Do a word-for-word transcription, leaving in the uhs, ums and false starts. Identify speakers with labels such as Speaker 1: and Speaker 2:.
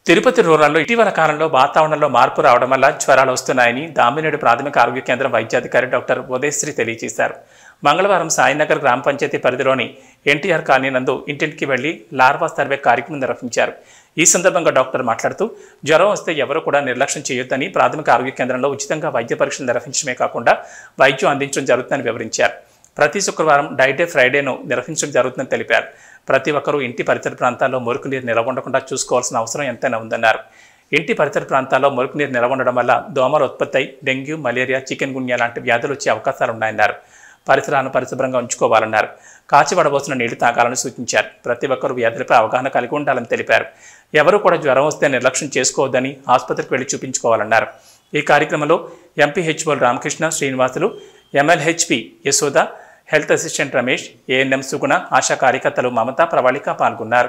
Speaker 1: తిరుపతి రూరల్లో ఇటీవల కాలంలో వాతావరణంలో మార్పు రావడం వల్ల జ్వరాలు వస్తున్నాయని దామినేడు ప్రాథమిక ఆరోగ్య కేంద్రం వైద్యాధికారి డాక్టర్ ఉదయశ్రీ తెలియజేశారు. మంగళవారం సాయినగర్ గ్రామ పంచాయతీ పరిధిలోని ఎన్టీఆర్ కాలనీ నందు ఇంటింటికి వెళ్లి లార్వా సర్వే కార్యక్రమం నిర్వహించారు. ఈ సందర్భంగా డాక్టర్ మాట్లాడుతూ జ్వరం వస్తే ఎవరూ కూడా నిర్లక్ష్యం చేయొద్దని, ప్రాథమిక ఆరోగ్య కేంద్రంలో ఉచితంగా వైద్య పరీక్షలు నిర్వహించడమే కాకుండా వైద్యం అందించడం జరుగుతుందని వివరించారు. ప్రతి శుక్రవారం డైడే ఫ్రైడేను నిర్వహించడం జరుగుతుందని తెలిపారు. ప్రతి ఒక్కరూ ఇంటి పరిసర ప్రాంతాల్లో మురికి నీరు నిల్వ ఉండకుండా చూసుకోవాల్సిన అవసరం ఎంతైనా ఉందన్నారు. ఇంటి పరిసర ప్రాంతాల్లో మురికి నీరు నిల్వ ఉండడం వల్ల దోమలు ఉత్పత్తి అయి డెంగ్యూ, మలేరియా, చికెన్ గున్యా లాంటి వ్యాధులు వచ్చే అవకాశాలున్నాయన్నారు. పరిసరాలను పరిశుభ్రంగా ఉంచుకోవాలన్నారు. కాచివడబోసిన నీళ్లు తాగాలని సూచించారు. ప్రతి ఒక్కరూ వ్యాధులపై అవగాహన కలిగి ఉండాలని తెలిపారు. ఎవరూ కూడా జ్వరం వస్తే నిర్లక్ష్యం చేసుకోవద్దని, ఆసుపత్రికి వెళ్లి చూపించుకోవాలన్నారు. ఈ కార్యక్రమంలో MPHO Ramakrishna, Srinivasulu, MLHP Yashoda, health assistant Ramesh, ANM Suguna, ASHA కార్యకర్తలు మమత, ప్రవళిక పాల్గొన్నారు.